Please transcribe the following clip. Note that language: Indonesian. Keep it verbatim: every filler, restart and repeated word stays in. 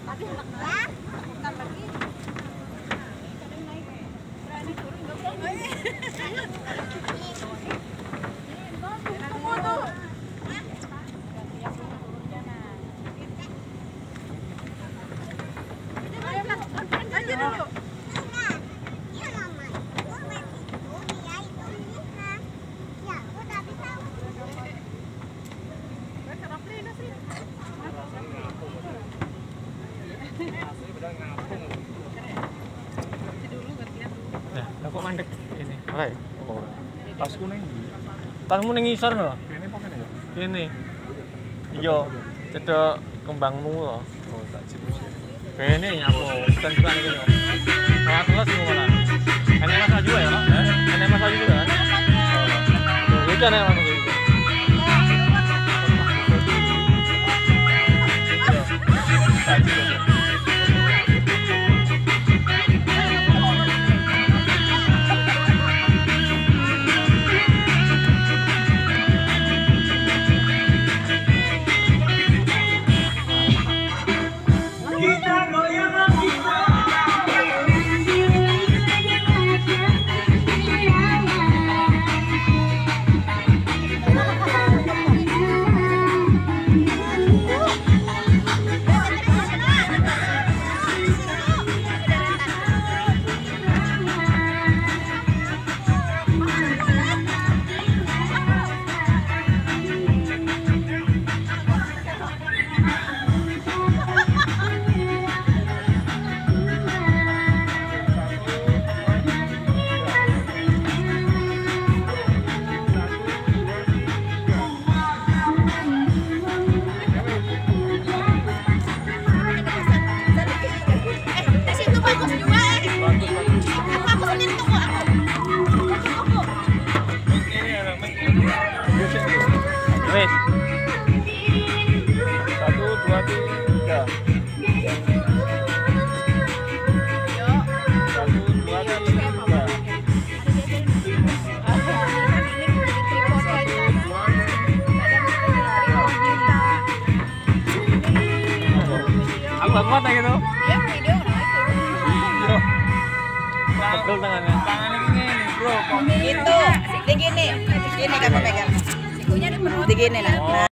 Nah, kok mandek ini? Oke. Oh. Tasku ning. Tasmu ning ngisor lho. Kene apa kene ya? Kene. Iya, cedok kembangmu lho. Oh, tak cipu sih. Kene nyapu, bukan bukan iki lho. Salah kelas semua malah. Enak masalah juga ya, Pak? Enak masalah juga kan? Oh. Itu enak masalah juga. Tak cipu. Wes. Satu, dua, tiga. Satu, dua, tiga. Aku kuat ya gitu. Iya, video udah itu. Video. Pegel tangannya. Tangannya gini, bro. Gitu. Begini. Gini kamu pegang. Sikunya di perut. Begini nah. Nah.